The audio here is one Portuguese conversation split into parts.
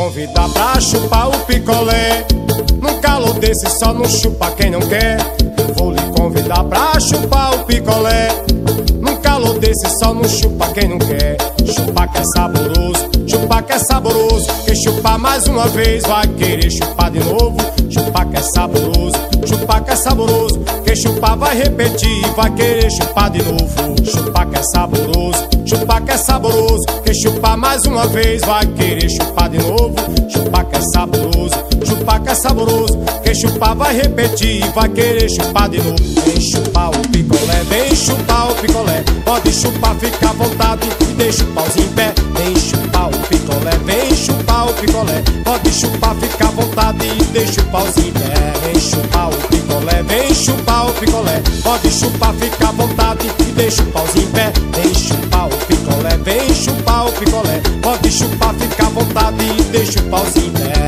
convidar pra chupar o picolé. Num calor desse só não chupa quem não quer. Eu vou lhe convidar pra chupar o picolé. Num calor desse só não chupa quem não quer. Chupar que é saboroso, chupar que é saboroso. Quem chupar mais uma vez vai querer chupar de novo. Chupar que é saboroso, chupar que é saboroso. Quem chupar vai repetir e vai querer chupar de novo. Chupar que é saboroso, chupar que é saboroso. Quem chupar mais uma vez vai querer chupar de novo. Chupar que é saboroso, chupar que é saboroso. Quem chupar vai repetir e vai querer chupar de novo. Vem chupar o picolé, vem chupar o picolé. Pode chupar, fica à vontade e deixa o pauzinho em pé. Vem chupar o picolé, vem chupar o picolé. Pode chupar, fica à vontade e deixa o pauzinho em pé. Vem chupar o picolé, vem chupar o picolé. Pode chupar, fica à vontade e deixa o pauzinho em pé. Vem chupar o picolé, vem chupar o picolé. Pode chupar, fica à vontade e deixa o pauzinho em pé.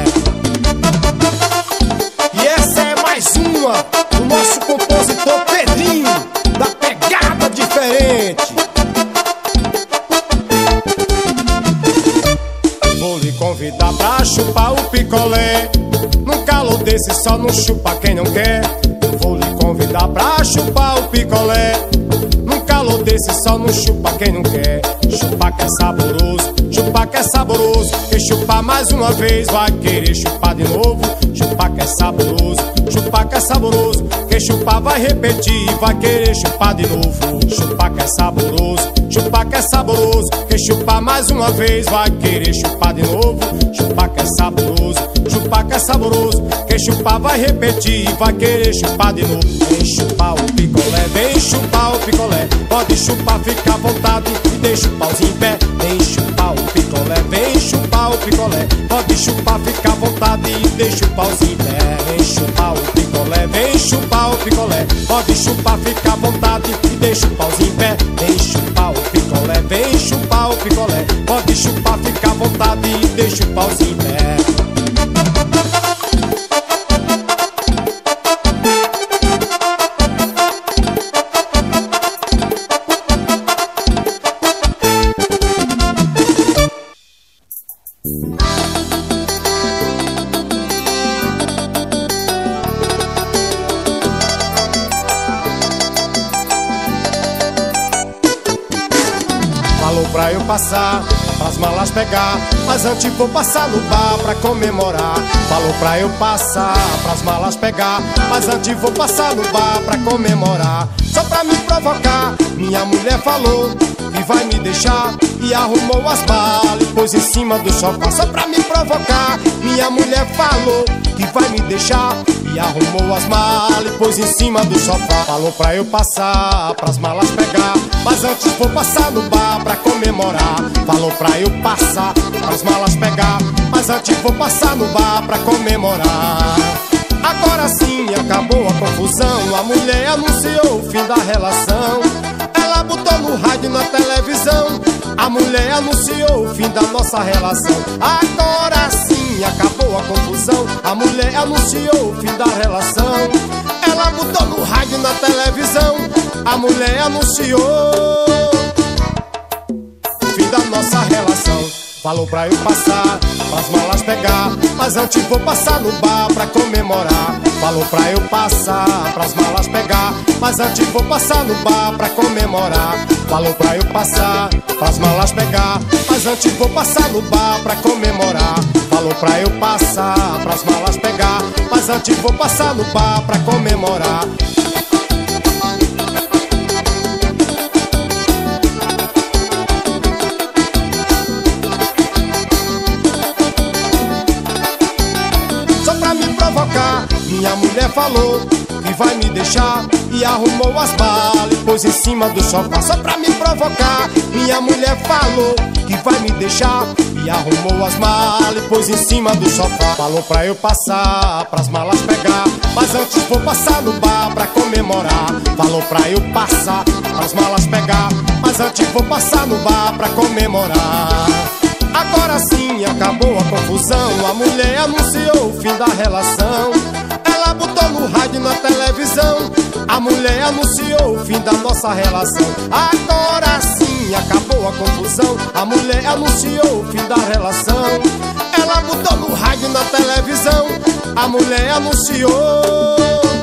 E essa é mais uma do nosso compositor Pedrinho, da pegada diferente. Vou lhe convidar pra chupar o picolé. Num calor desse só não chupa quem não quer. Eu vou lhe convidar pra chupar o picolé. Num calor desse só não chupa quem não quer. Chupar que é saboroso, chupar que é saboroso. Quem chupar mais uma vez vai querer chupar de novo. Chupar que é saboroso, chupar que é saboroso. Quem chupar vai repetir e vai querer chupar de novo. Chupar que é saboroso, chupar que é saboroso. Quem chupar mais uma vez vai querer chupar de novo. Chupar que é saboroso, chupar que é saboroso. Quem chupar vai repetir e vai querer chupar de novo. Vem chupar o picolé, vem chupar o picolé. Pode chupar, fica à vontade e deixa o pauzinho em pé. Vem chupar o picolé, vem chupar o picolé. Pode chupar, fica à vontade e deixa o pauzinho em pé. Vem chupar o picolé, vem chupar o picolé. Pode chupar, fica à vontade e deixa o pauzinho em pé. Vem chupar o picolé, vem chupar o picolé. Pode chupar, fica à vontade e deixa o pauzinho em pé. Falou pra eu passar, pras malas pegar, mas antes vou passar no bar pra comemorar. Falou pra eu passar, pras malas pegar, mas antes vou passar no bar pra comemorar. Só pra me provocar, minha mulher falou que vai me deixar e arrumou as balas e pôs em cima do sofá. Só pra me provocar, minha mulher falou que vai me deixar e arrumou as malas e pôs em cima do sofá. Falou pra eu passar, pras malas pegar, mas antes vou passar no bar pra comemorar. Falou pra eu passar, pras malas pegar, mas antes vou passar no bar pra comemorar. Agora sim acabou a confusão, a mulher anunciou o fim da relação. Ela botou no rádio e na televisão, a mulher anunciou o fim da nossa relação. Agora sim acabou a confusão, a mulher anunciou o fim da relação. Ela botou no rádio e na televisão, a mulher anunciou o fim da nossa relação. Falou pra eu passar, pras malas pegar, mas antes vou passar no bar pra comemorar. Falou pra eu passar, pras malas pegar, mas antes vou passar no bar pra comemorar. Falou pra eu passar, pras malas pegar, mas antes vou passar no bar pra comemorar. Falou pra eu passar, pras malas pegar, mas antes vou passar no bar pra comemorar. Minha mulher falou que vai me deixar e arrumou as balas e pôs em cima do sofá. Só pra me provocar, minha mulher falou que vai me deixar e arrumou as malas e pôs em cima do sofá. Falou pra eu passar, pras malas pegar, mas antes vou passar no bar pra comemorar. Falou pra eu passar, pras malas pegar, mas antes vou passar no bar pra comemorar. Agora sim acabou a confusão, a mulher anunciou o fim da relação. Ela botou no rádio e na televisão, a mulher anunciou o fim da nossa relação. Agora sim acabou a confusão, a mulher anunciou o fim da relação. Ela ela botou no rádio, na televisão, a mulher anunciou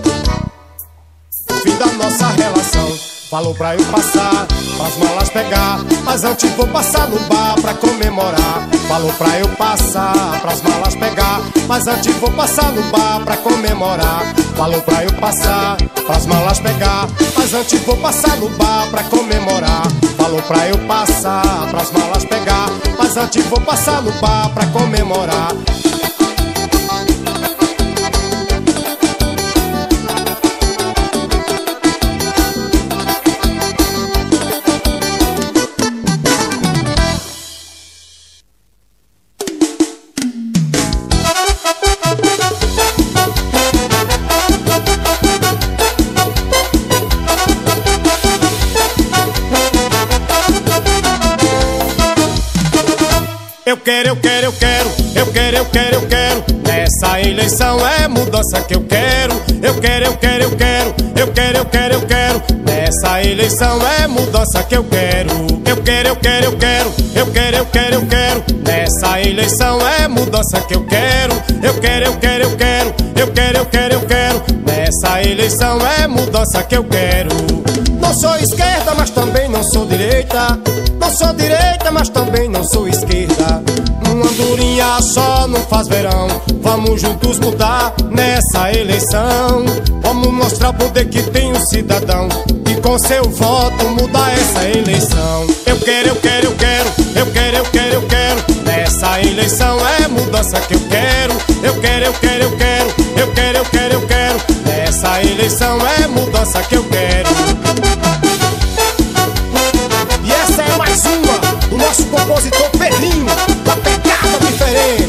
o fim da nossa relação. Falou pra eu passar, pras malas pegar, mas antes vou passar no bar pra comemorar. Falou pra eu passar, pras malas pegar, mas antes vou passar no bar pra comemorar. Falou pra eu passar, pras malas pegar, mas antes vou passar no bar pra comemorar. Falou pra eu passar, pras malas pegar, mas antes vou passar no bar pra comemorar. Eu quero, eu quero, eu quero, eu quero, eu quero, eu quero. Nessa eleição é mudança que eu quero. Eu quero, eu quero, eu quero, eu quero, eu quero, eu quero. Nessa eleição é mudança que eu quero. Eu quero, eu quero, eu quero, eu quero, eu quero, eu quero. Nessa eleição é mudança que eu quero. Eu quero, eu quero, eu quero, eu quero, eu quero, eu quero. Nessa eleição é mudança que eu quero. Não sou esquerda, mas também não sou direita. Não sou direita, mas também não sou esquerda. Uma andorinha só não faz verão. Vamos juntos mudar nessa eleição. Vamos mostrar o poder que tem o cidadão e com seu voto mudar essa eleição. Eu quero, eu quero, eu quero, eu quero, eu quero, eu quero. Nessa eleição é mudança que eu quero. Eu quero, eu quero, eu quero, eu quero, eu quero, eu quero. Nessa eleição é mudança que eu quero. E essa é mais uma do nosso compositor Pedrinho, da pegada diferente.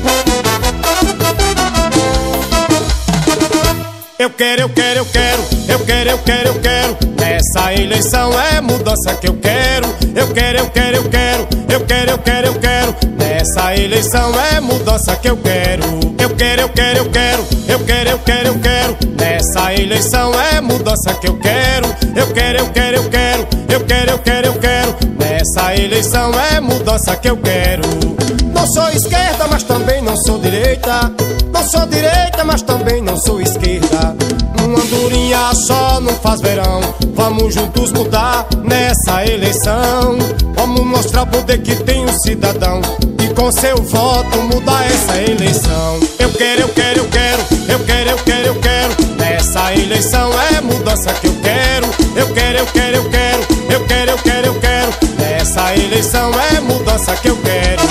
Eu quero, eu quero, eu quero, eu quero, eu quero, eu quero. Nessa eleição é mudança que eu quero. Eu quero, eu quero, eu quero, eu quero, eu quero, eu quero. Nessa eleição é mudança que eu quero. Eu quero, eu quero, eu quero, eu quero, eu quero, eu quero. Nessa eleição é mudança que eu quero. Eu quero, eu quero, eu quero, eu quero, eu quero, eu quero. Nessa eleição é mudança que eu quero. Não sou esquerda, mas também não sou direita. Não sou direita, mas também não sou esquerda. Uma andorinha só não faz verão. Vamos juntos mudar nessa eleição. Vamos mostrar o poder que tem o cidadão e com seu voto mudar essa eleição. Eu quero, eu quero, eu quero, eu quero, eu quero, eu quero. Nessa eleição é mudança que eu quero. Eu quero, eu quero, eu quero, eu quero, eu quero, eu quero. Nessa eleição é mudança que eu quero.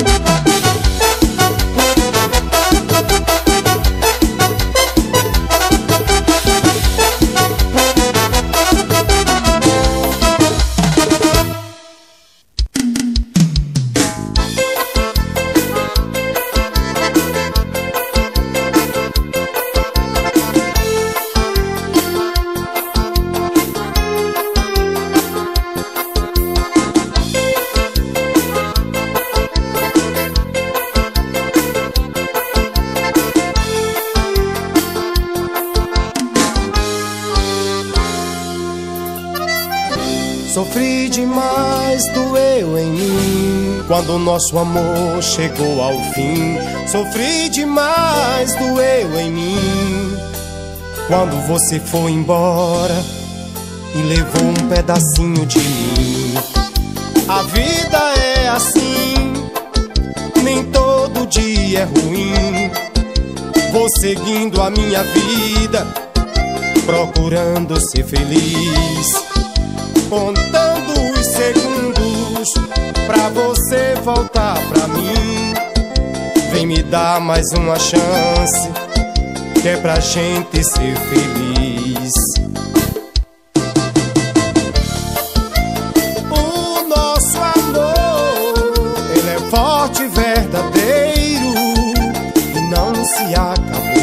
Sofri demais, doeu em mim quando o nosso amor chegou ao fim. Sofri demais, doeu em mim quando você foi embora e levou um pedacinho de mim. A vida é assim, nem todo dia é ruim. Vou seguindo a minha vida, procurando ser feliz, contando os segundos pra você voltar pra mim. Vem me dar mais uma chance, que é pra gente ser feliz. O nosso amor, ele é forte e verdadeiro e não se acabou.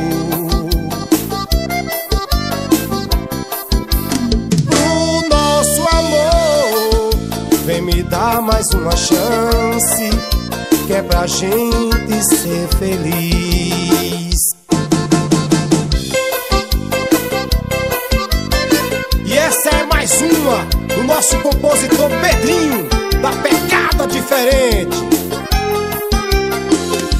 Vem me dar mais uma chance, que é pra gente ser feliz. E essa é mais uma do nosso compositor Pedrinho, da pegada diferente.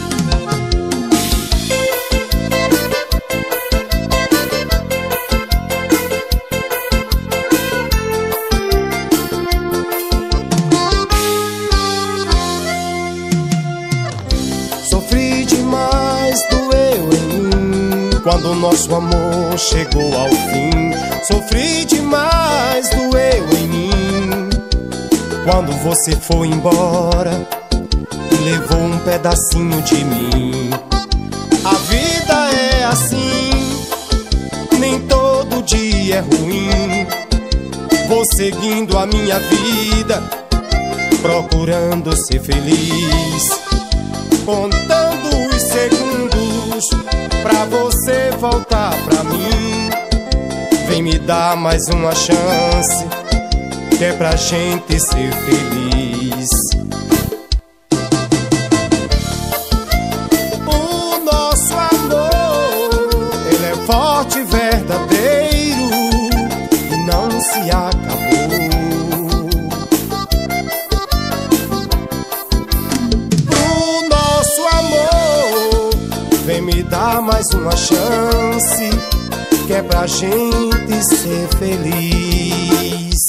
Quando nosso amor chegou ao fim, sofri demais, doeu em mim. Quando você foi embora, levou um pedacinho de mim. A vida é assim, nem todo dia é ruim. Vou seguindo a minha vida, procurando ser feliz, contando os segundos pra você voltar pra mim. Vem me dar mais uma chance, que é pra gente ser feliz. O nosso amor, ele é forte e verdadeiro, e não se acabou. O nosso amor, vem me dar mais uma chance, que é pra gente ser feliz.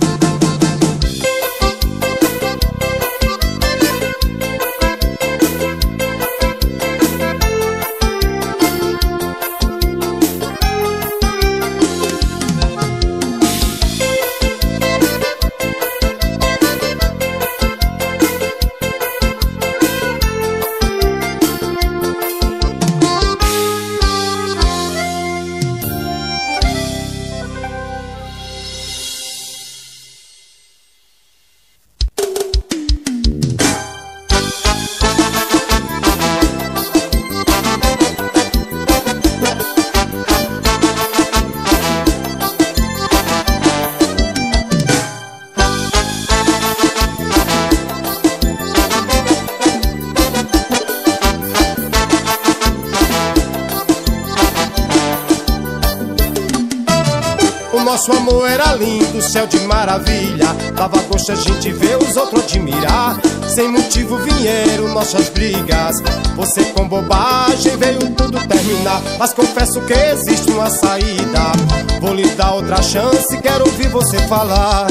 Nosso amor era lindo, céu de maravilha. Dava gosto a gente ver os outros admirar. Sem motivo vieram nossas brigas, você com bobagem veio tudo terminar. Mas confesso que existe uma saída, vou lhe dar outra chance, quero ouvir você falar.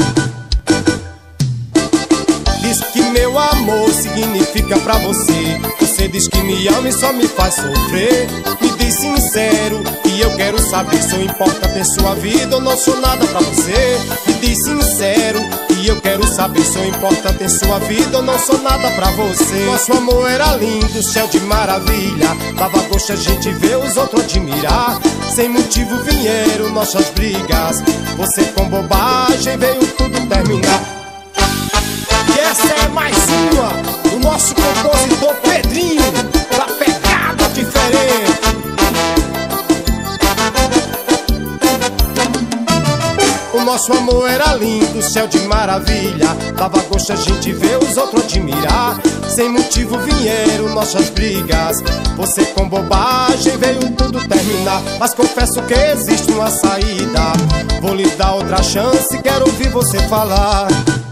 Diz que meu amor significa pra você. Você diz que me ama e só me faz sofrer. Me diz sincero, e eu quero saber se eu importante em sua vida ou não sou nada pra você. Me diz sincero, e eu quero saber se eu importante em sua vida ou não sou nada pra você. Nosso amor era lindo, céu de maravilha. Dava gosto a gente ver os outros admirar. Sem motivo vieram nossas brigas, você com bobagem veio tudo terminar. E essa é mais uma do nosso compositor Pedrinho, da pegada diferente. O nosso amor era lindo, céu de maravilha. Dava gosto a gente ver os outros admirar. Sem motivo vieram nossas brigas, você com bobagem veio tudo terminar. Mas confesso que existe uma saída, vou lhe dar outra chance, quero ouvir você falar.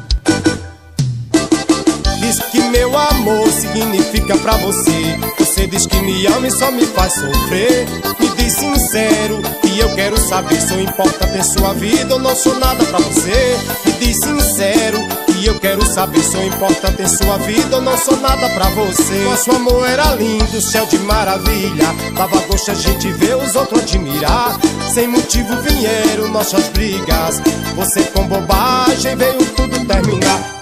Diz que meu amor significa pra você. Você diz que me ama e só me faz sofrer. Me diz sincero, e eu quero saber se eu importante em sua vida ou não sou nada pra você. Me diz sincero, e eu quero saber se eu importante em sua vida ou não sou nada pra você. Nosso amor era lindo, céu de maravilha. Dava gosto a gente ver os outros admirar. Sem motivo vieram nossas brigas, você com bobagem veio tudo terminar.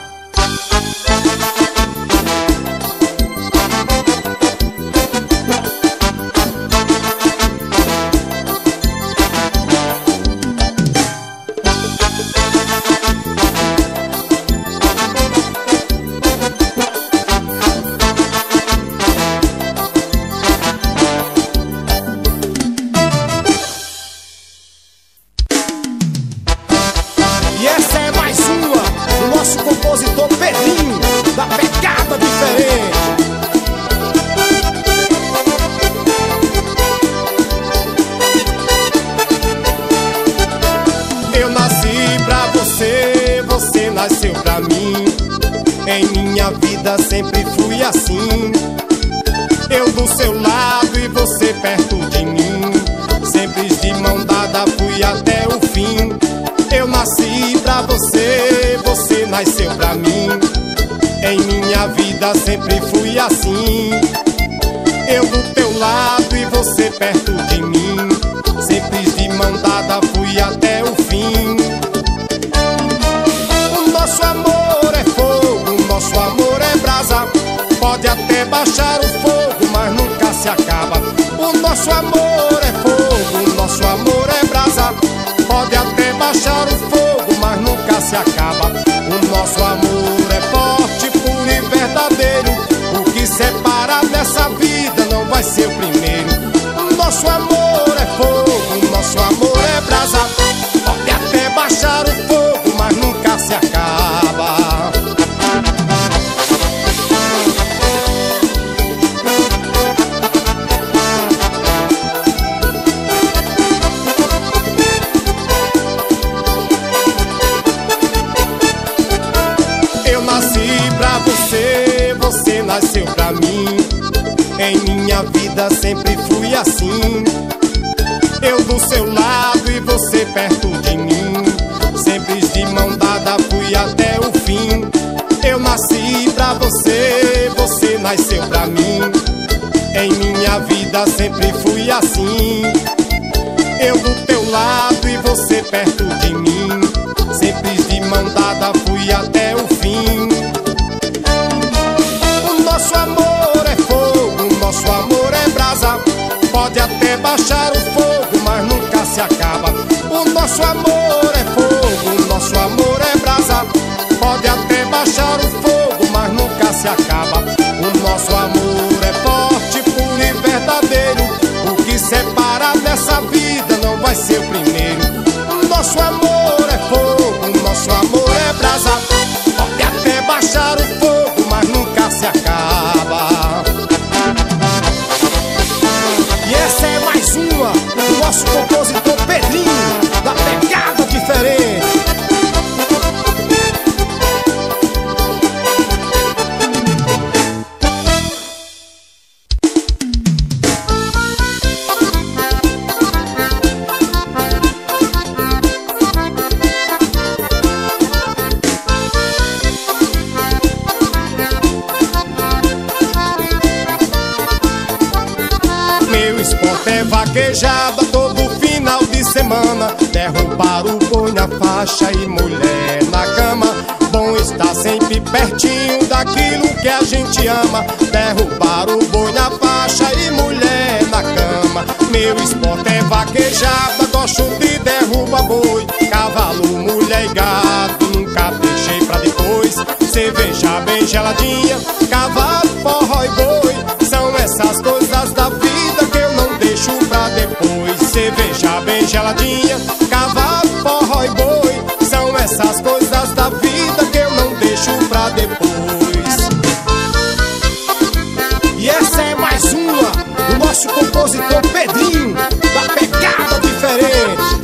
Compositor Pedrinho, da pegada diferente. Eu nasci pra você, você nasceu pra mim. Em minha vida sempre fui assim, eu do seu lado e você perto de mim. Sempre de mão dada fui até o fim. Eu nasci pra você, você nasceu pra mim. Em minha vida sempre fui assim, eu do teu lado e você perto de mim. Pode até baixar o fogo, mas nunca se acaba. O nosso amor é fogo, o nosso amor é brasa. Pode até baixar o fogo, mas nunca se acaba. O nosso amor é forte, puro e verdadeiro. O que separa nessa vida não vai ser o primeiro. O nosso amor é fogo, o nosso amor é brasa. Pode até baixar o fogo, mas nunca se acaba. Eu nasci pra você, você nasceu pra mim. Em minha vida sempre fui assim. Eu do seu lado e você perto de mim. Sempre de mão dada fui até o fim. Eu nasci pra você, você nasceu pra mim. Em minha vida sempre fui assim. Eu do teu lado e você perto de mim. Sempre de mão dada fui até o fim. O nosso amor é fogo, o nosso amor é brasa. Pode até baixar o fogo, mas nunca se acaba. O nosso amor é fogo, o nosso amor é brasa. Pode até baixar o fogo, mas nunca se acaba. O nosso amor é forte, puro e verdadeiro. O que separa nessa vida não vai ser o primeiro. O nosso amor é fogo, o nosso amor é brasa. Pode até baixar o fogo, mas nunca se acaba. E essa é mais uma do nosso compositor Pedrinho, da Pegada Diferente. Meu esporte é vaquejada todo final de semana. Derrubar o boi na faixa e mulher na cama. Bom estar sempre pertinho daquilo que a gente ama. Derrubar o boi na faixa e mulher na cama. Meu esporte é vaquejada, gosto de derrubar boi. Cavalo, mulher e gato, nunca deixei pra depois. Cerveja bem geladinha, cavalo, forró e boi. São essas coisas da vida que eu não deixo pra depois. Cerveja bem geladinha, cavalo, forró e boi. São essas coisas da vida que eu não deixo pra depois. E essa é mais uma do nosso compositor Pedrinho, da Pegada Diferente.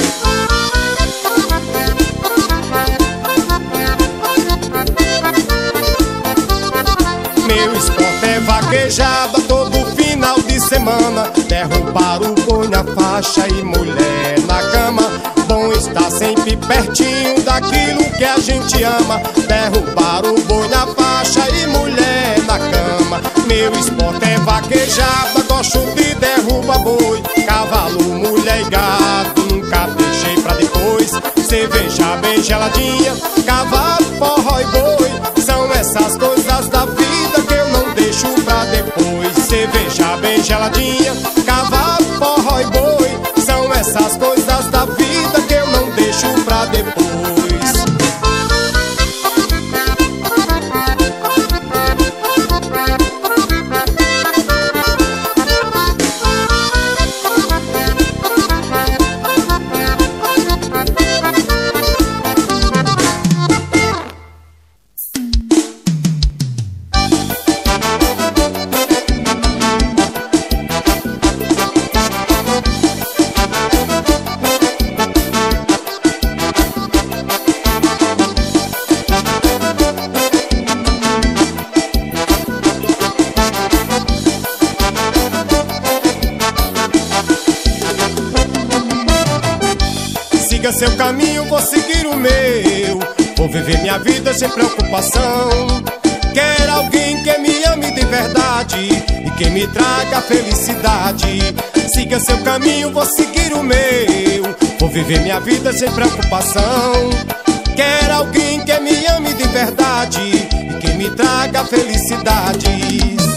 Meu esporte é vaquejada todo final de semana. Derrubar o boi na faixa e mulher na cama. Bom estar sempre pertinho daquilo que a gente ama. Derrubar o boi na faixa e mulher na cama. Meu esporte é vaquejada, gosto de derrubar boi. Cavalo, mulher e gato, nunca deixei pra depois. Cerveja bem geladinha, cavalo, forró e boi. São essas coisas da vida que eu não deixo pra depois. Cerveja bem geladinha, cavalo, forró e boi. São essas coisas da vida que eu não deixo pra depois. Siga seu caminho, vou seguir o meu. Vou viver minha vida sem preocupação. Quero alguém que me ame de verdade e que me traga felicidade. Siga seu caminho, vou seguir o meu. Vou viver minha vida sem preocupação. Quero alguém que me ame de verdade e que me traga felicidade.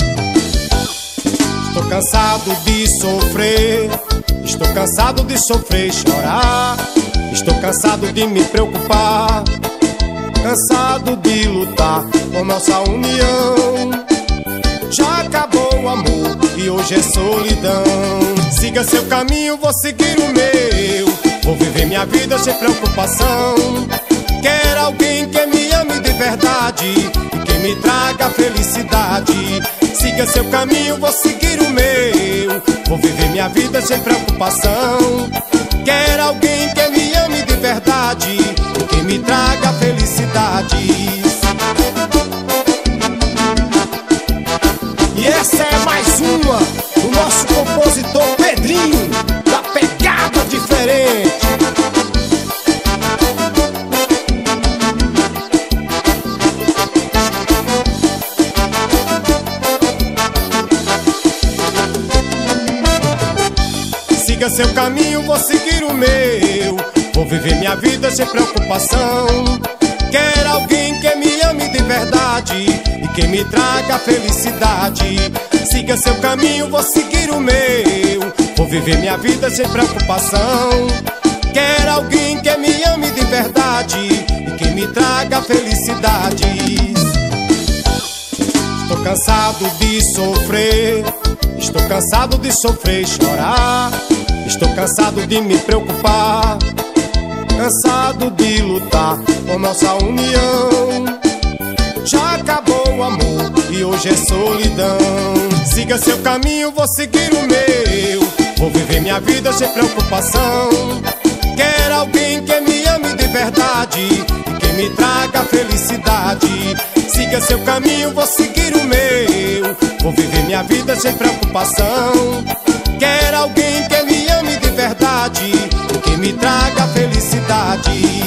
cansado de sofrer, estou cansado de sofrer e chorar. Estou cansado de me preocupar, cansado de lutar por nossa união. Já acabou o amor e hoje é solidão. Siga seu caminho, vou seguir o meu. Vou viver minha vida sem preocupação. Quero alguém que me ame de verdade e que me traga felicidade. Siga seu caminho, vou seguir o meu. Vou viver minha vida sem preocupação. Quero alguém que me ame de verdade e que me traga felicidade. E essa é mais uma do nosso compositor Pedrinho, da Pegada Diferente. Siga seu caminho, vou seguir o meu. Vou viver minha vida sem preocupação. Quero alguém que me ame de verdade e que me traga felicidade. Siga seu caminho, vou seguir o meu. Vou viver minha vida sem preocupação. Quero alguém que me ame de verdade e que me traga felicidade. Estou cansado de sofrer, estou cansado de sofrer e chorar. Estou cansado de me preocupar, cansado de lutar por nossa união. Já acabou o amor e hoje é solidão. Siga seu caminho, vou seguir o meu. Vou viver minha vida sem preocupação. Quero alguém que me ame de verdade e que me traga felicidade. Siga seu caminho, vou seguir o meu. Vou viver minha vida sem preocupação. Quero alguém que me ame de verdade e que me traga felicidade.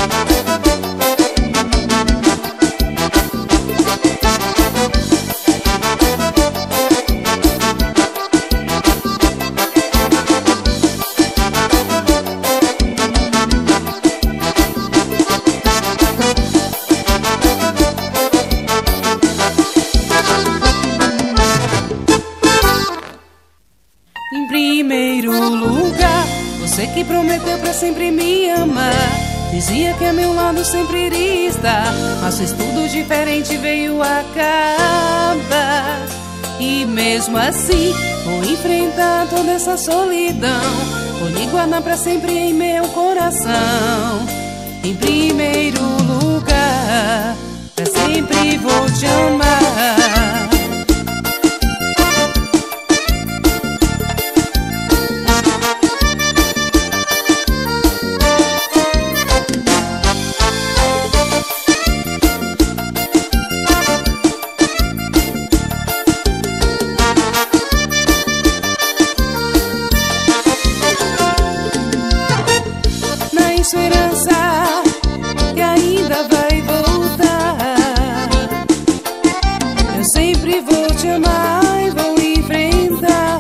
Em primeiro lugar, você que prometeu pra sempre me amar. Dizia que a meu lado sempre iria estar, mas fez tudo diferente, veio acabar. E mesmo assim, vou enfrentar toda essa solidão. Vou lhe guardar pra sempre em meu coração. Em primeiro lugar, pra sempre vou te amar. Esperança que ainda vai voltar. Eu sempre vou te amar e vou enfrentar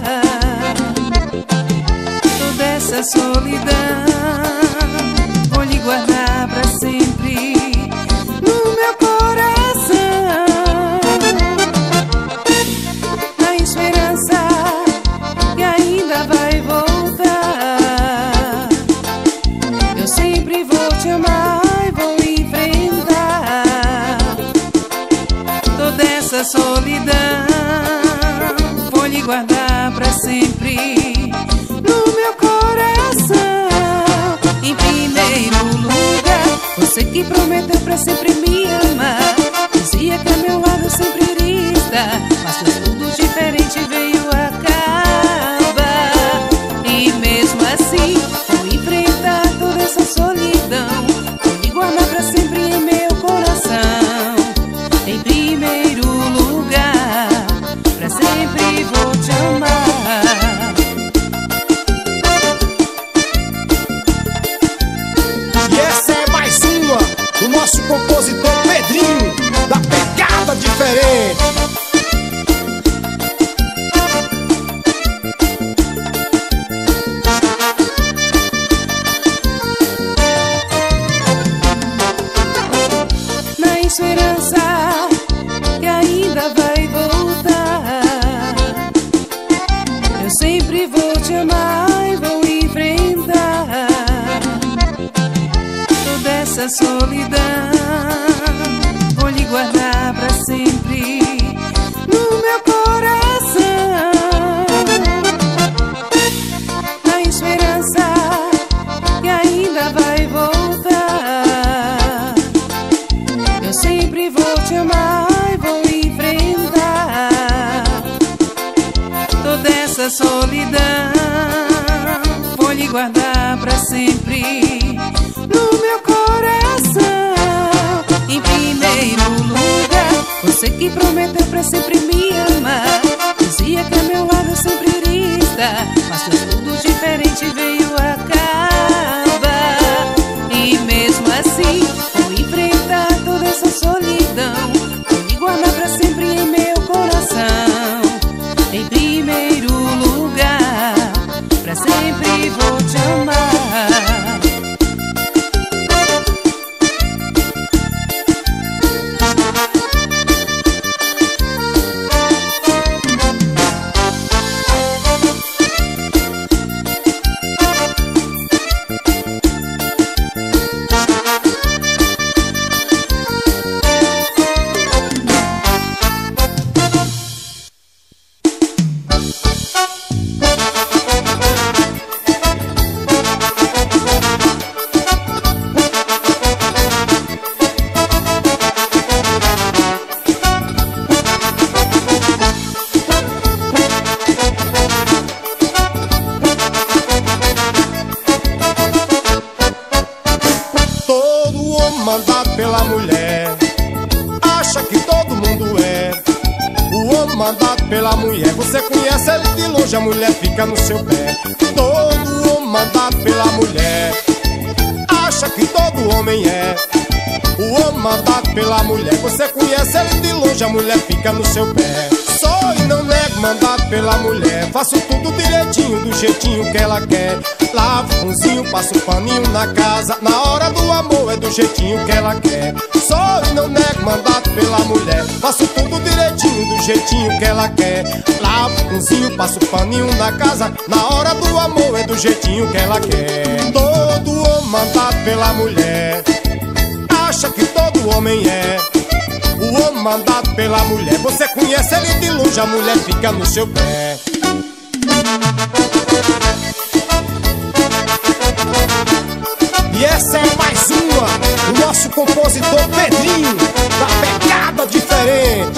toda essa solidão. Vou lhe guardar pra sempre no meu coração. Na esperança que ainda vai voltar. Eu sempre vou te amar e vou enfrentar toda essa solidão. Vou lhe guardar pra sempre no meu coração. Em primeiro lugar, você que prometeu pra sempre me amar. Dizia que a meu lado sempre iria estar, mas fez tudo diferente, veio acabar. E mesmo assim, vou enfrentar toda essa solidão. Vou lhe guardar pra sempre em meu coração. Em primeiro lugar, pra sempre vou te amar. E essa é mais uma do nosso compositor Pedrinho, da Pegada Diferente. dessa solidão vou lhe guardar pra sempre no meu coração, na esperança que ainda vai voltar. Eu sempre vou te amar e vou enfrentar toda essa solidão, vou lhe guardar pra sempre no meu coração. Em primeiro lugar, você que prometeu pra sempre me amar, dizia que a meu lado sempre iria estar, mas tudo diferente veio acabar. E mesmo assim vou enfrentar toda essa solidão, vou lhe guardar pra sempre em meu coração. Em primeiro lugar, pra sempre vou te amar. Mandado pela mulher, acha que todo mundo é o homem mandado pela mulher. Você conhece ele de longe, a mulher fica no seu pé. Todo homem mandado pela mulher, acha que todo homem é o homem mandado pela mulher. Você conhece ele de longe, a mulher fica no seu pé. Sou e não nego mandado pela mulher, faço tudo direitinho, do jeitinho que ela quer. Lavo, cozinho, passo paninho na casa, na hora do amor é do jeitinho que ela quer. Sou e não nego mandado pela mulher, faço tudo direitinho, do jeitinho que ela quer. Lavo, cozinho, passo paninho na casa, na hora do amor é do jeitinho que ela quer. Todo homem mandado pela mulher, acha que todo homem é o homem mandado pela mulher. Você conhece ele de longe, a mulher fica no seu pé. E essa é mais uma do nosso compositor Pedrinho, da pegada diferente.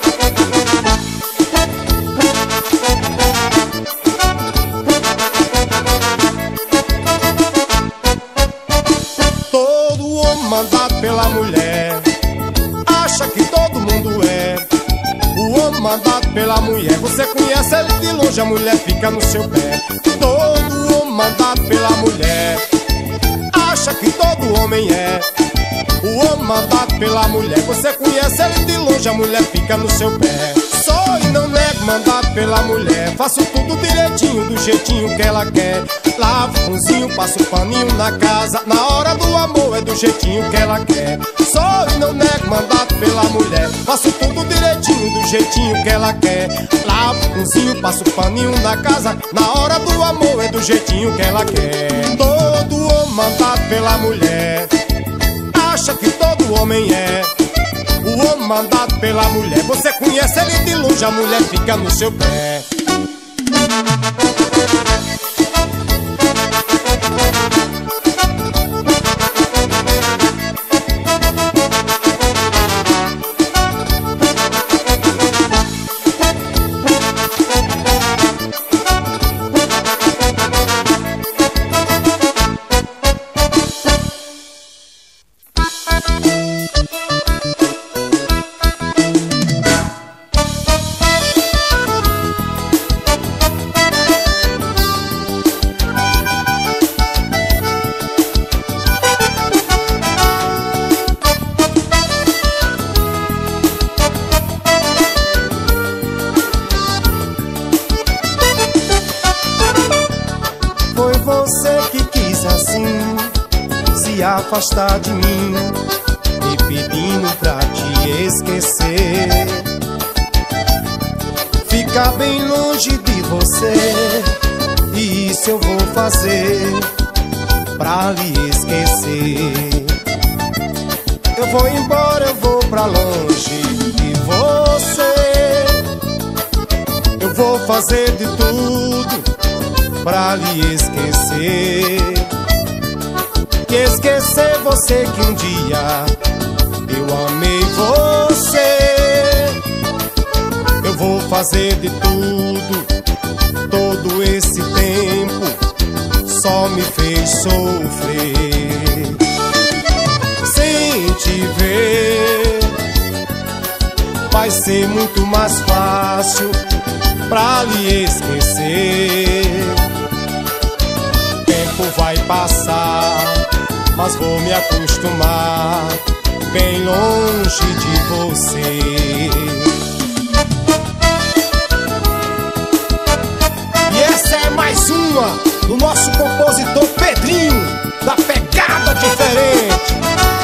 Todo homem mandado pela mulher, acha que todo mundo é o homem mandado pela mulher. Você conhece ele de longe, a mulher fica no seu pé. Todo homem mandado pela mulher, acha que todo homem é o homem mandado pela mulher. Você conhece ele de longe, a mulher fica no seu pé. Sou e não nego mandado pela mulher, faço tudo direitinho, do jeitinho que ela quer. Lavo, cozinho, passo paninho na casa, na hora do amor é do jeitinho que ela quer. Sou e não nego mandado pela mulher, faço tudo direitinho, do jeitinho que ela quer. Lavo, cozinho, passo paninho na casa, na hora do amor é do jeitinho que ela quer. Todo homem mandado pela mulher, acha que todo homem é o homem mandado pela mulher. Você conhece ele de longe, a mulher fica no seu pé. Foi você que quis assim se afastar de mim, me pedindo pra te esquecer, ficar bem longe de você. E isso eu vou fazer pra lhe esquecer. Eu vou embora, eu vou pra longe de você. Eu vou fazer de tudo pra lhe esquecer. E esquecer você que um dia eu amei você. Eu vou fazer de tudo, todo esse tempo só me fez sofrer. Sem te ver vai ser muito mais fácil pra lhe esquecer. Tempo vai passar, mas vou me acostumar bem longe de você. E essa é mais uma do nosso compositor Pedrinho, da Pegada Diferente.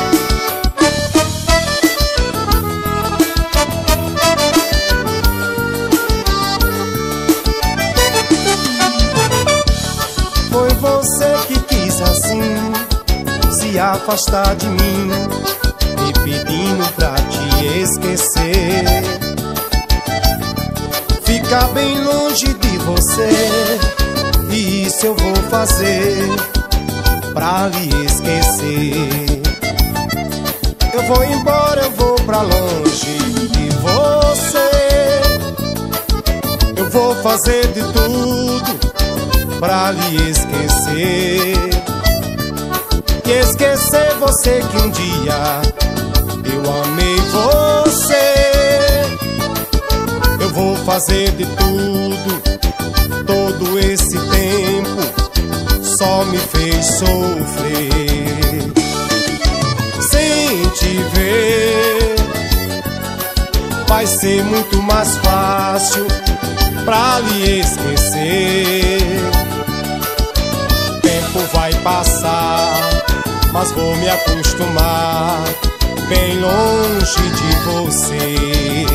Foi você que quis assim se afastar de mim, me pedindo pra te esquecer. Ficar bem longe de você, e isso eu vou fazer pra lhe esquecer. Eu vou embora, eu vou pra longe de você. Eu vou fazer de tudo pra lhe esquecer. E esquecer você que um dia eu amei você. Eu vou fazer de tudo, todo esse tempo só me fez sofrer. Sem te ver vai ser muito mais fácil pra lhe esquecer. Tempo vai passar, mas vou me acostumar bem longe de você.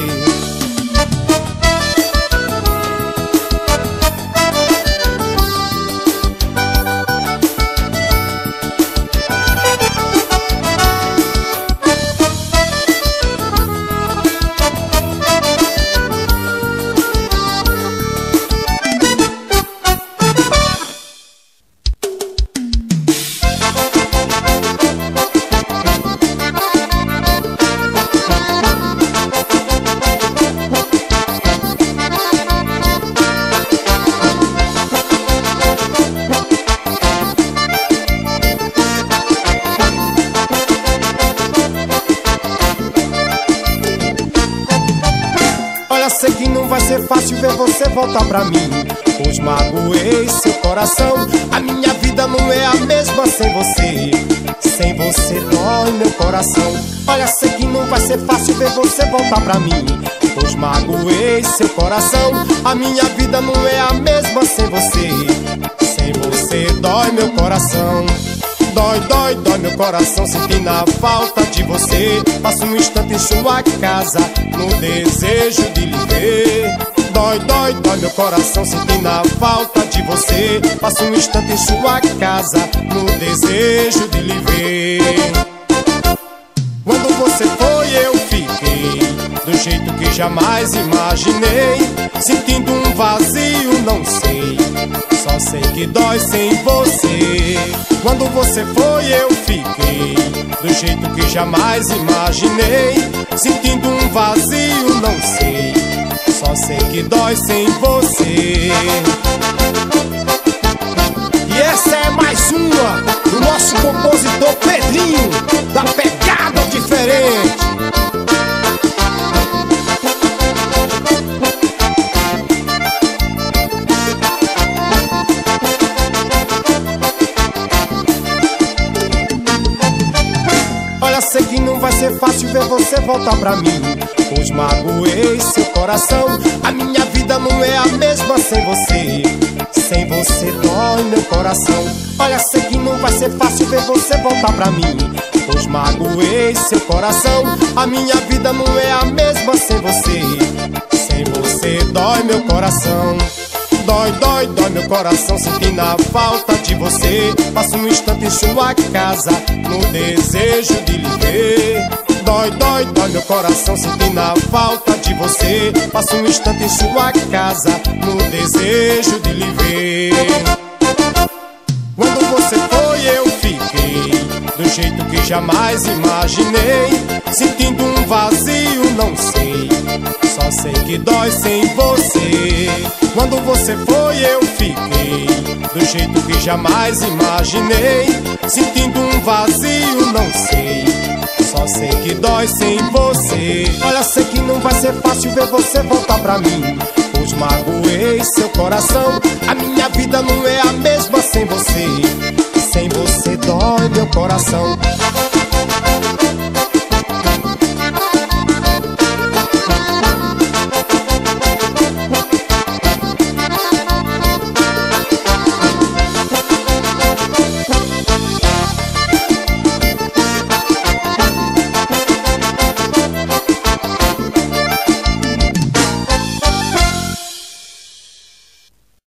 Olha, sei que não vai ser fácil ver você voltar pra mim, pois magoei seu coração. A minha vida não é a mesma sem você. Sem você dói meu coração. Olha, sei que não vai ser fácil ver você voltar pra mim, pois magoei seu coração. A minha vida não é a mesma sem você. Sem você dói meu coração. Dói, dói, dói meu coração sentindo a falta de você. Passo um instante em sua casa no desejo de lhe ver. Dói, dói, dói meu coração sentindo a falta de você. Passo um instante em sua casa no desejo de lhe ver. Quando você foi eu fiquei do jeito que jamais imaginei, sentindo um vazio, não sei, só sei que dói sem você. Quando você foi eu fiquei do jeito que jamais imaginei, sentindo um vazio, não sei, só sei que dói sem você. E essa é mais uma do nosso compositor Pedrinho, da Pegada Diferente. Olha, sei que não vai ser fácil ver você voltar pra mim, pois magoei seu coração. A minha vida não é a mesma sem você. Sem você dói meu coração. Olha, sei que não vai ser fácil ver você voltar pra mim, pois magoei seu coração. A minha vida não é a mesma sem você. Sem você dói meu coração. Dói, dói, dói meu coração sentindo a falta de você. Passo um instante em sua casa no desejo de lhe ver. Dói, dói, dói meu coração sentindo a falta de você. Passo um instante em sua casa no desejo de lhe ver. Quando você foi eu fiquei do jeito que jamais imaginei, sentindo um vazio, não sei, só sei que dói sem você. Quando você foi eu fiquei do jeito que jamais imaginei, sentindo um vazio, não sei, só sei que dói sem você. Olha, sei que não vai ser fácil ver você voltar pra mim, pois magoei seu coração. A minha vida não é a mesma sem você. Sem você dói meu coração.